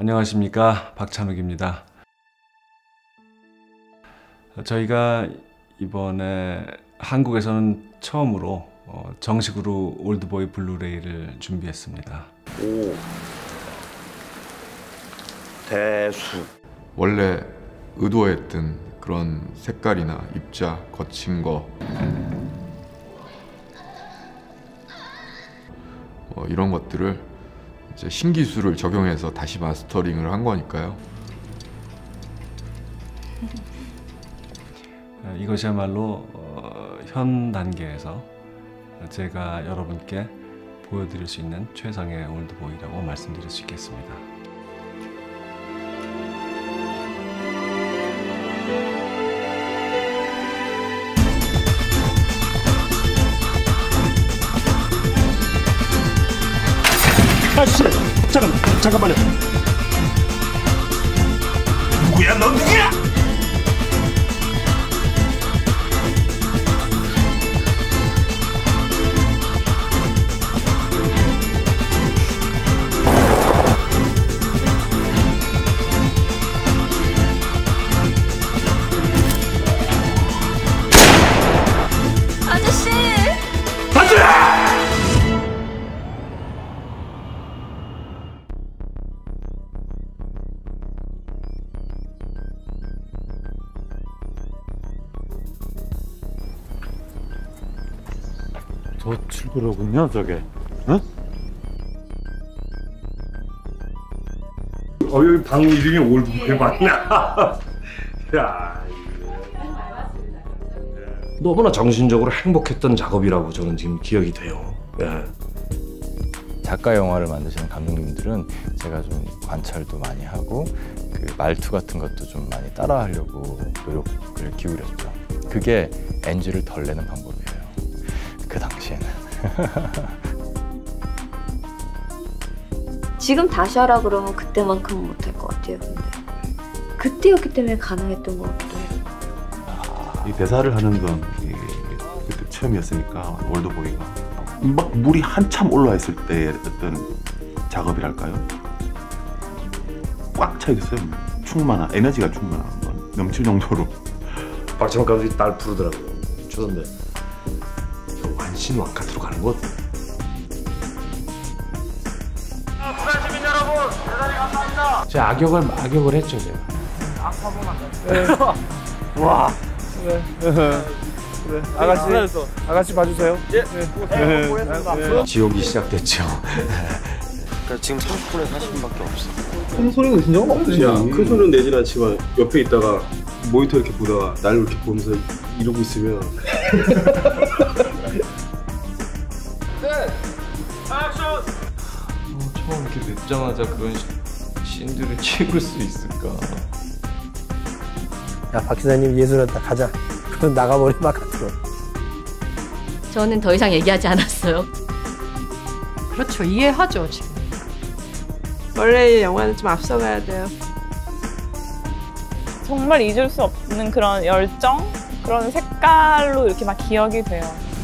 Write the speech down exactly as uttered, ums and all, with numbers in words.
안녕하십니까, 박찬욱입니다. 저희가 이번에 한국에서는 처음으로 어, 정식으로 올드보이 블루레이를 준비했습니다. 오, 대수. 원래 의도했던 그런 색깔이나 입자, 거친 거 어, 이런 것들을 이제 신기술을 적용해서 다시 마스터링을 한 거니까요. 이것이야말로 어, 현 단계에서 제가 여러분께 보여드릴 수 있는 최상의 올드보이라고 말씀드릴 수 있겠습니다. 아씨, 잠깐, 잠깐만요. 누구야, 너 누구야? 아저씨! 안돼! 저 출구로군요, 저게. 응? 어, 여기 방 이름이 올드보이 방이야. 야. 너무나 정신적으로 행복했던 작업이라고 저는 지금 기억이 돼요. 예. 작가 영화를 만드시는 감독님들은 제가 좀 관찰도 많이 하고 그 말투 같은 것도 좀 많이 따라하려고 노력을 기울였죠. 그게 엔지를 덜 내는 방법이에요. 그 당시에는. 지금 다시 하라 그러면 그때만큼은 못할 것 같아요. 근데 그때였기 때문에 가능했던 것 같기도 해요. 이 대사를 하는 건 이, 그때 처음이었으니까 올드보이가 막 물이 한참 올라와 있을 때 어떤 작업이랄까요? 꽉 차 있어요. 충만한 에너지가 충만한 건 넘칠 정도로. 박찬욱 감독이 날 부르더라고요. 주던데 완신 완카트로 가는 것. 부산시민 여러분, 대단히 감사합니다. 제가 악역을 악역을 했죠, 제가. 와. 그래. 그래. 아가씨, 아가씨 봐주세요. 예. 네. 네. 지옥이 시작됐죠. 그러니까 지금 삼십 분에 사십 분밖에 없어. 큰 소리는 진짜 없지. 야, 큰 소리는 내진 않지만 옆에 있다가 모니터 이렇게 보다가 날 이렇게 보면서 이러고 있으면. 네. 액션. 어, 처음 이렇게 뵙자마자 그런 씬들을 찍을 수 있을까? 야, 박 기사님 예술했다. 가자. 그럼 나가버리 바깥으로. 저는 더 이상 얘기하지 않았어요. 그렇죠. 이해하죠, 지금. 원래 영화는 좀 앞서가야 돼요. 정말 잊을 수 없는 그런 열정? 그런 색깔로 이렇게 막 기억이 돼요.